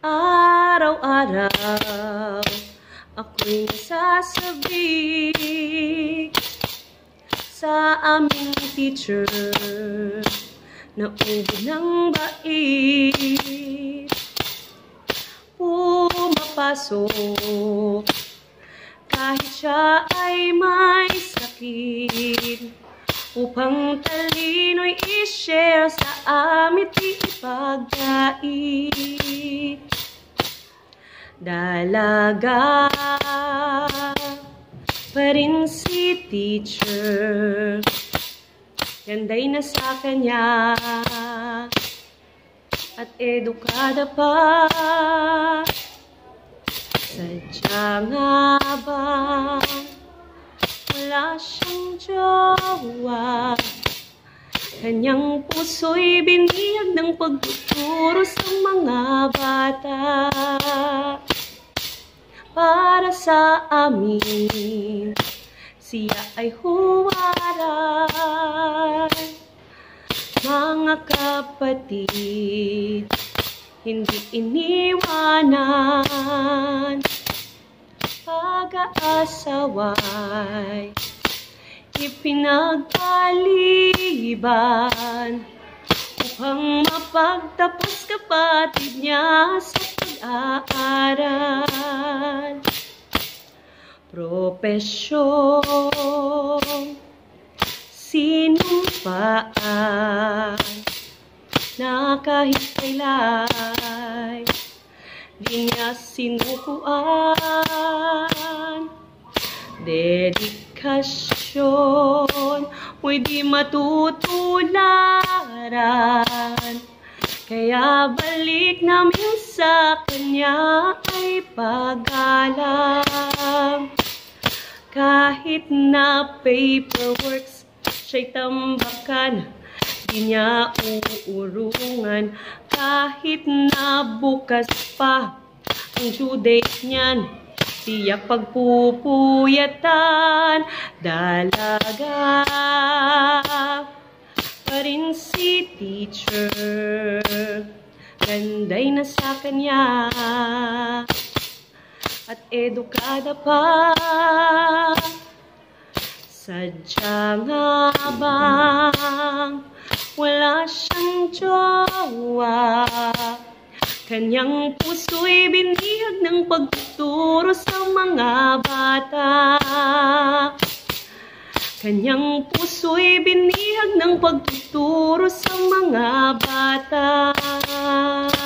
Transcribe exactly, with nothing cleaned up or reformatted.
Araw-araw ako'y nasasabi sa aming teacher na ubo ng bait. Pumapasok kahit siya ay may sakit, upang talino'y i-share sa amin ipagkait. Dalaga pa rin si teacher, ganda'y nasa kanya at edukada pa. Sadya nga bang wala siyang jowa? Kanyang puso'y biniyag ng pagtuturo sa mga bata. Para sa amin, siya ay huwaran. Mga kapatid, hindi iniwanan. Pag-aasaway ipinagpaliban, upang mapagtapos kapatid niya sa pag-aaral. Propesyon sinumpaan na kahit kaila'y di niya sinukuan. Dedikasyon mo'y di matutularan, kaya balik namin sa kanya ay paggalang. Kahit na paperworks siya'y tambakan, di niya uurungan. Kahit na bukas pa ang due date niyan, tiyak pagpupuyatan. Dalaga pa rin si teacher, ganda'y nasa kanya at edukada pa. Sadya nga bang wala siyang jowa? Kanyang puso'y binihag ng pagtuturo sa mga bata. Kanyang puso'y binihag ng pagtuturo sa mga bata.